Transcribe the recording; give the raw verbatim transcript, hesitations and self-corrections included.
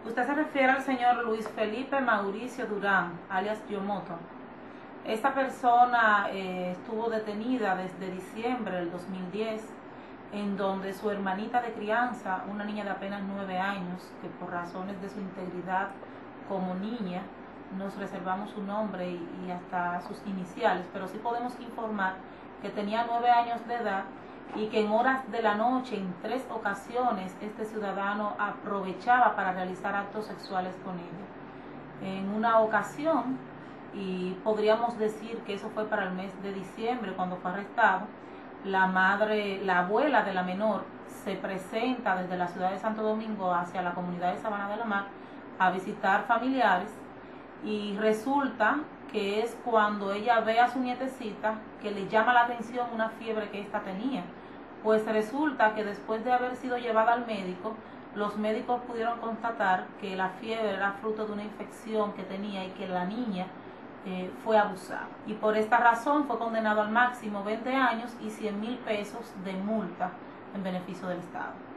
Usted se refiere al señor Luis Felipe Mauricio Durán, alias Yomoto. Esta persona eh, estuvo detenida desde diciembre del dos mil diez, en donde su hermanita de crianza, una niña de apenas nueve años, que por razones de su integridad como niña, nos reservamos su nombre y, y hasta sus iniciales, pero sí podemos informar que tenía nueve años de edad y que en horas de la noche, en tres ocasiones, este ciudadano aprovechaba para realizar actos sexuales con ella. En una ocasión, y podríamos decir que eso fue para el mes de diciembre cuando fue arrestado, la madre, la abuela de la menor se presenta desde la ciudad de Santo Domingo hacia la comunidad de Sabana de la Mar a visitar familiares, y resulta que es cuando ella ve a su nietecita que le llama la atención una fiebre que ésta tenía. Pues resulta que después de haber sido llevada al médico, los médicos pudieron constatar que la fiebre era fruto de una infección que tenía y que la niña eh, fue abusada. Y por esta razón fue condenado al máximo veinte años y cien mil pesos de multa en beneficio del Estado.